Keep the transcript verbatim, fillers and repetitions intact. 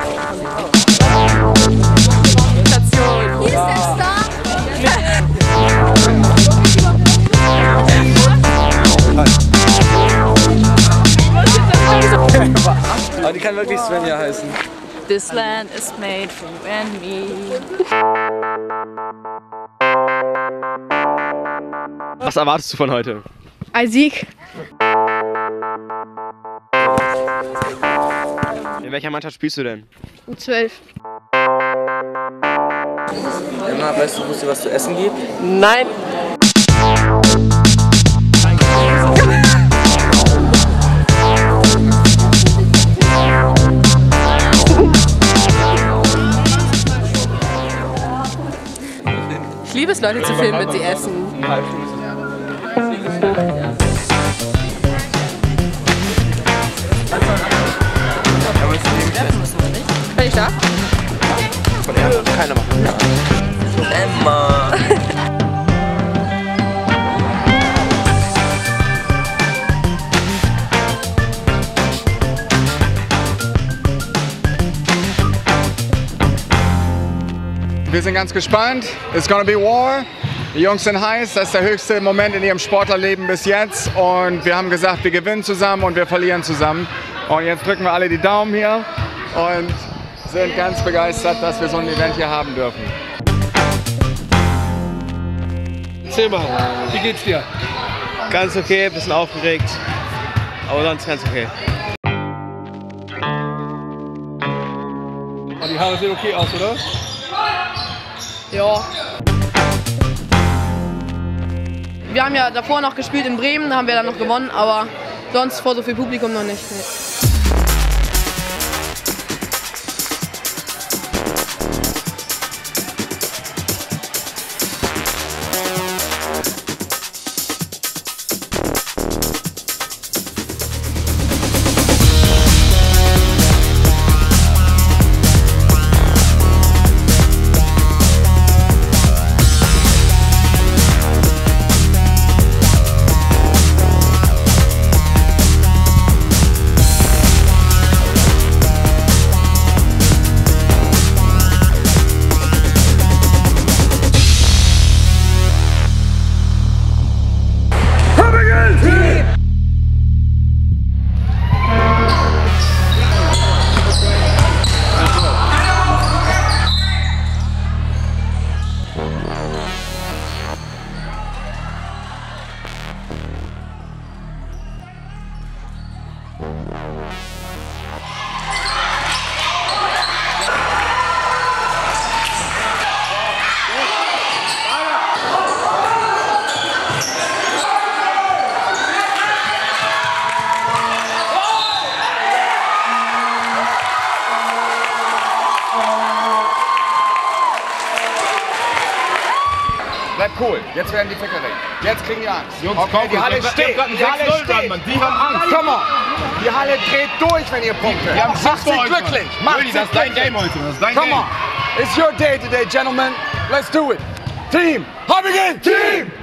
Station. Hier ist der Star. Aber die kann wirklich Svenja heißen. This land is made for you and me. Was erwartest du von heute? Ein Sieg. In welcher Mannschaft spielst du denn? U zwölf. Emma, weißt du, wo es dir was zu essen gibt? Nein. Ich liebe es, Leute zu filmen, wenn sie essen. Bin ich da? Keiner macht. Emma! Wir sind ganz gespannt. It's gonna be war. Die Jungs sind heiß. Das ist der höchste Moment in ihrem Sportlerleben bis jetzt. Und wir haben gesagt, wir gewinnen zusammen und wir verlieren zusammen. Und jetzt drücken wir alle die Daumen hier und sind ganz begeistert, dass wir so ein Event hier haben dürfen. Erzähl mal, wie geht's dir? Ganz okay, bisschen aufgeregt, aber sonst ganz okay. Die Haare sehen okay aus, oder? Ja. Wir haben ja davor noch gespielt in Bremen, da haben wir dann noch gewonnen, aber sonst vor so viel Publikum noch nicht. Nee. Bleibt cool. Jetzt werden die Ficker weg. Jetzt kriegen die Angst. Jungs, okay, komm, die Halle wir- wir- steht. wir hatten Die Halle sechs null steht. dran, Mann. Die haben Angst. Come on. Die Halle dreht durch, wenn ihr punktet. Wir haben Macht Schiss vor sie euch, glücklich. Mann. Macht Rudi, sie das ist dein glücklich. Game heute. Das ist dein Come Game. on. It's your day today, gentlemen. Let's do it. Team. Hab ich Team.